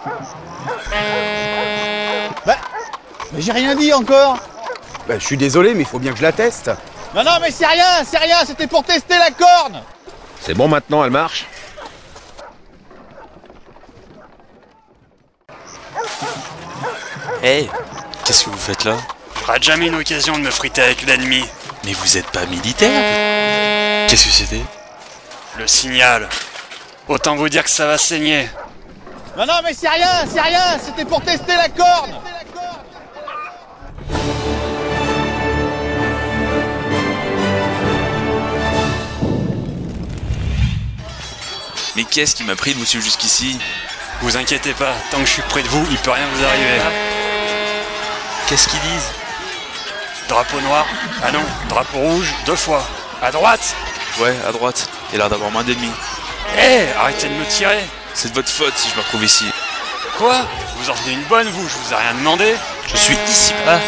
Bah, mais j'ai rien dit encore. Bah, je suis désolé, mais il faut bien que je la teste. Non, non, mais c'est rien, c'était pour tester la corne. C'est bon maintenant, elle marche? Hey, qu'est-ce que vous faites là? Je rate jamais une occasion de me friter avec l'ennemi. Mais vous êtes pas militaire? Qu'est-ce que c'était? Le signal. Autant vous dire que ça va saigner. Non, non, mais c'est rien, c'était pour tester la corne. Mais qu'est-ce qui m'a pris de vous suivre jusqu'ici? Vous inquiétez pas, tant que je suis près de vous, il peut rien vous arriver. Qu'est-ce qu'ils disent? Drapeau noir. Ah non, drapeau rouge, 2 fois. À droite. Ouais, à droite. Il a l'air d'avoir moins d'ennemis. Hé, arrêtez de me tirer. C'est de votre faute si je me retrouve ici. Quoi? Vous en tenez une bonne, vous? Je vous ai rien demandé. Je suis ici bas.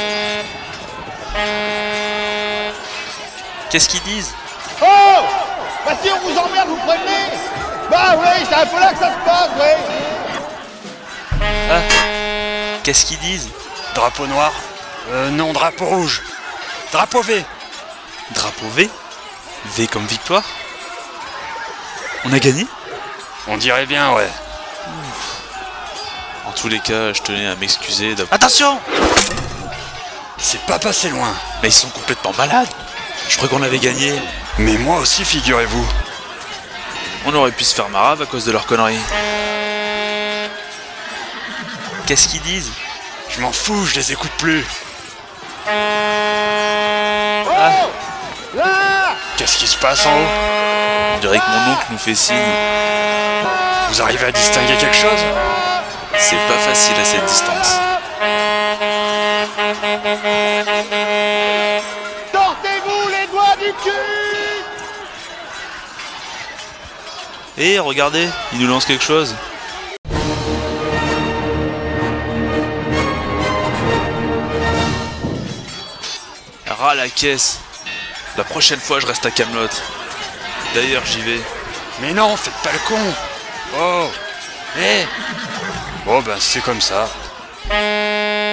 Qu'est-ce qu'ils disent? Oh! Bah si on vous emmerde, vous prévenez. Bah oui, c'est un peu là que ça se passe, oui. Ah, qu'est-ce qu'ils disent? Drapeau noir. Non, drapeau rouge. Drapeau V. Drapeau V? V comme victoire? On a gagné? On dirait bien, ouais. En tous les cas, je tenais à m'excuser d'avoir... Attention! C'est pas passé loin. Mais ils sont complètement malades. Je crois qu'on avait gagné. Mais moi aussi, figurez-vous. On aurait pu se faire marave à cause de leurs conneries. Qu'est-ce qu'ils disent? Je m'en fous, je les écoute plus. Oh! Là! Qu'est-ce qui se passe en haut? On dirait que mon oncle nous fait signe. Vous arrivez à distinguer quelque chose? C'est pas facile à cette distance. Sortez-vous les doigts du cul! Hé, regardez, il nous lance quelque chose. Ras la caisse. La prochaine fois, je reste à Camelot. D'ailleurs, j'y vais. Mais non, faites pas le con. Oh. Hé. Bon ben, c'est comme ça.